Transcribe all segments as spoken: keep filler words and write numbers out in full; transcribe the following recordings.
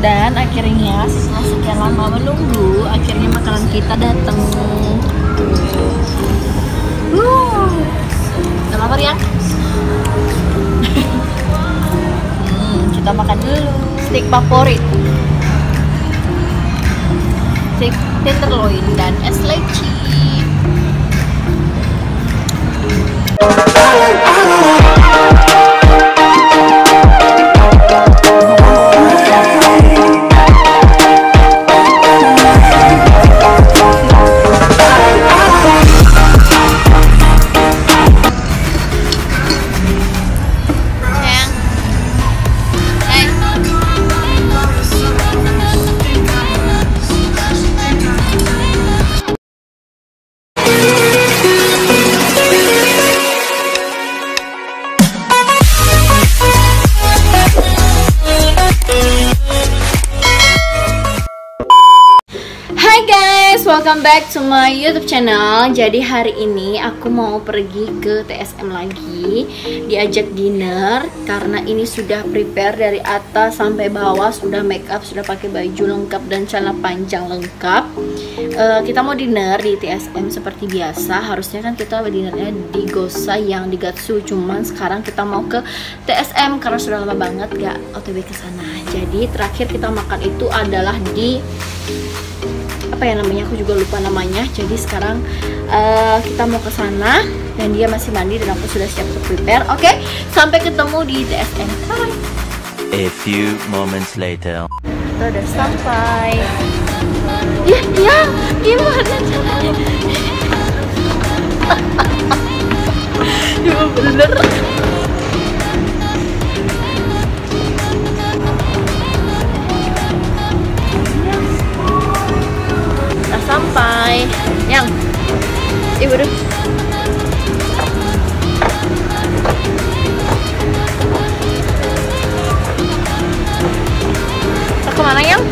Dan akhirnya setelah sekian lama menunggu, akhirnya makanan kita datang. Wow, udah lapar ya? hmm, kita makan dulu. Steak favorit, steak tenderloin dan es leci. Welcome back to my YouTube channel. Jadi hari ini aku mau pergi ke T S M lagi, diajak dinner karena ini sudah prepare dari atas sampai bawah, sudah make up, sudah pakai baju lengkap dan celana panjang lengkap. Uh, kita mau dinner di T S M seperti biasa. Harusnya kan kita dinernya di Gosa yang di Gatsu, cuman sekarang kita mau ke T S M karena sudah lama banget gak O T W ke sana. Jadi terakhir kita makan itu adalah di apa ya namanya, aku juga lupa namanya. Jadi sekarang uh, kita mau ke sana dan dia masih mandi dan aku sudah siap untuk prepare. Oke, okay? Sampai ketemu di T S M. Bye. A few moments later. Kita udah sampai. Ya, ya, gimana caranya? Ya bener. Sampai yang ibu dulu. Kita kemana yang?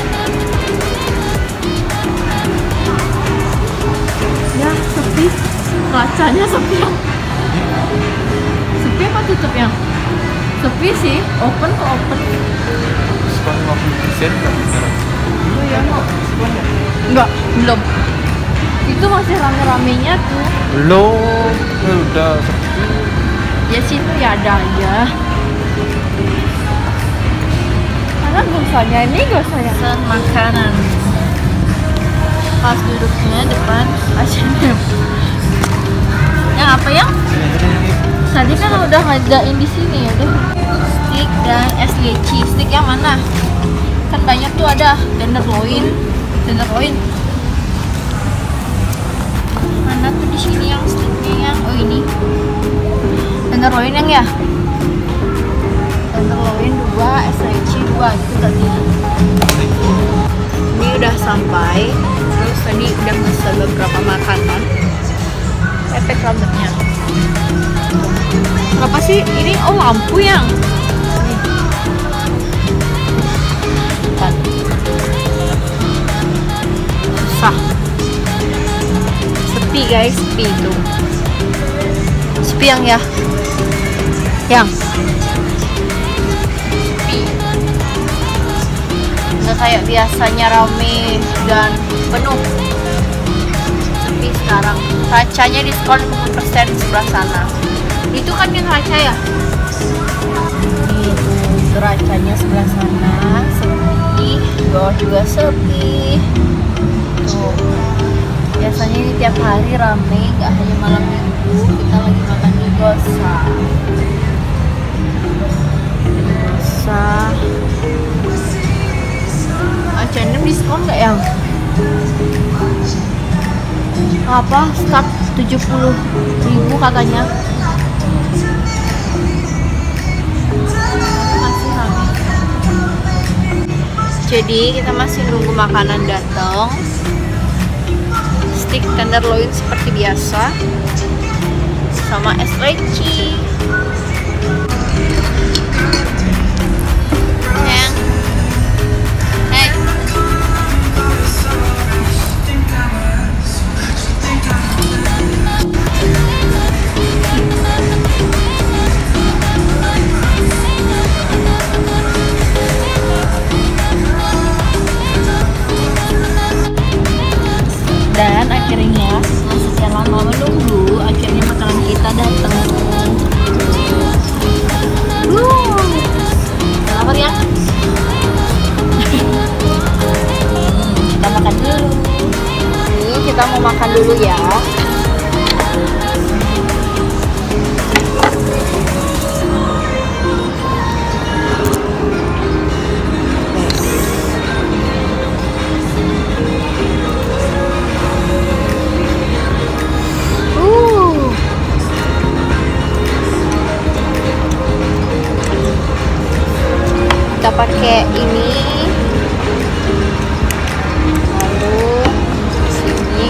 Ya sepi, kacanya sepi yang. Sepi apa tutup yang? Sepi sih, open kok open. Diskon lima puluh persen tapi sekarang. Oh ya mau? Enggak, belum. Itu masih rame-ramenya tuh. Belum, ya udah sepi. Ya situ ya ada aja. Karena gosanya ini gosanya pesan makanan. Pas duduknya depan H and M. Yang apa yang? Tadi kan udah ngadain di sini ya udah. Steak dan es leci. Steak yang mana? Kan banyak tuh, ada tenderloin, tenderloin. Mana tuh di sini yang steaknya yang, oh ini tenderloin yang ya. Tenderloin dua, es leci dua gitu tadi. Ini udah sampai. Terus tadi udah pesan beberapa makanan. Efek rambutnya. Apa sih ini? Oh lampu yang. Susah, sepi guys, sepi itu, sepi yang ya, yang sepi, nggak kayak biasanya rame dan penuh. Sepi sekarang. Kacanya diskon lima puluh persen sebelah sana. Itu kan yang kaca ya? Itu kacanya sebelah sana. Sepi, bawah juga sepi. Tuh, biasanya ini tiap hari rame, nggak hanya malam minggu. Kita lagi makan di Gosa. Gosa. H and M diskon nggak yang? Apa? Start tujuh puluh ribu katanya. Masih rame. Jadi kita masih nunggu makanan datang. Steak tenderloin seperti biasa sama es leci. Yang hey. kita mau makan dulu ya. Kita pakai ini, lalu sini.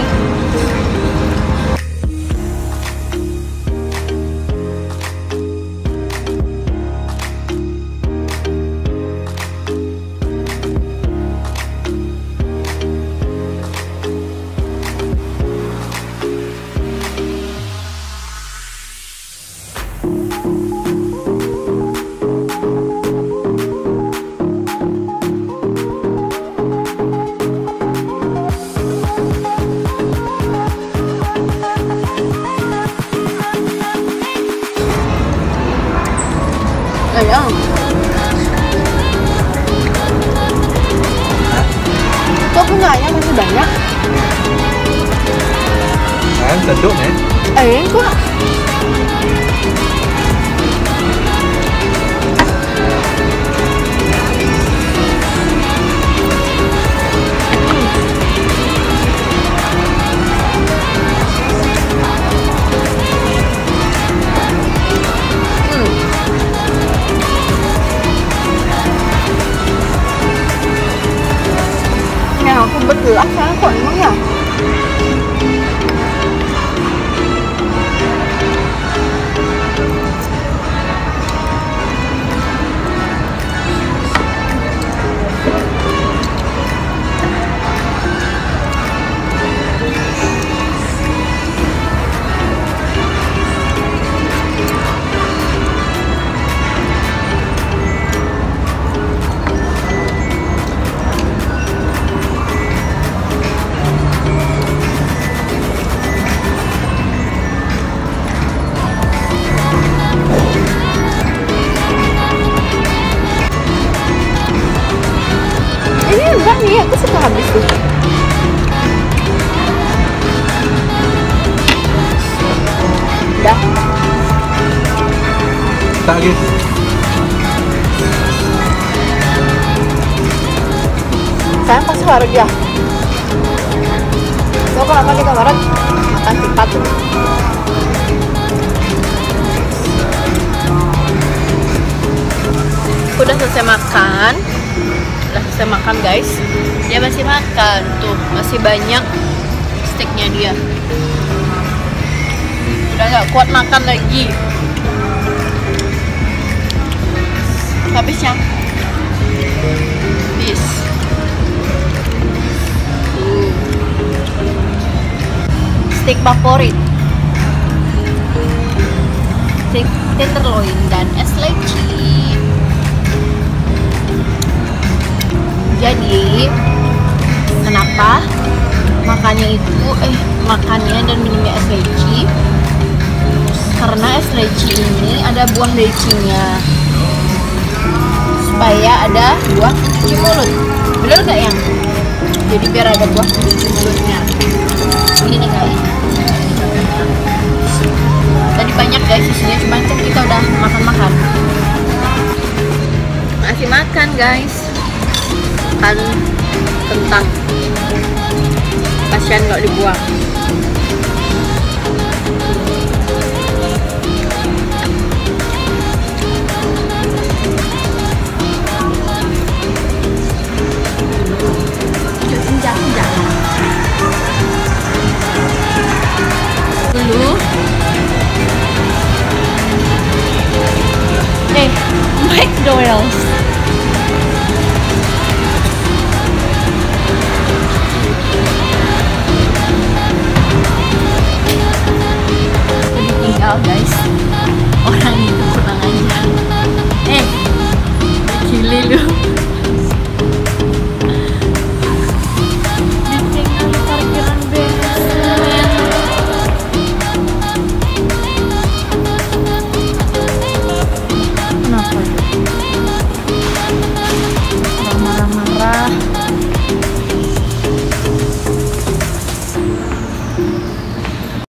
Ayam. Kok punya ayam masih banyak? Ayam seduk nih. Ayam kok. Aku betul asal kok emang ya. Ini enggak nih, aku suka habis tuh. Udah. Tak lagi. Sayang pasti harus ya. So kalau makan di kamar makan cepat tuh. Udah selesai makan. Udah selesai makan guys. Dia masih makan tuh, masih banyak steaknya dia. Udah nggak kuat makan lagi. Habis ya. Habis. Uh. Steak favorit. Steak tenderloin dan es leci. Jadi kenapa makannya itu eh makannya dan minumnya es leci? Karena es leci ini ada buah lecinya, supaya ada buah cuci mulut. Bener gak yang? Jadi biar ada buah cuci mulutnya. Ini guys. Tadi banyak guys isinya, cuma kita udah makan-makan. Masih makan guys. Makan kentang. Kasihan nggak dibuang.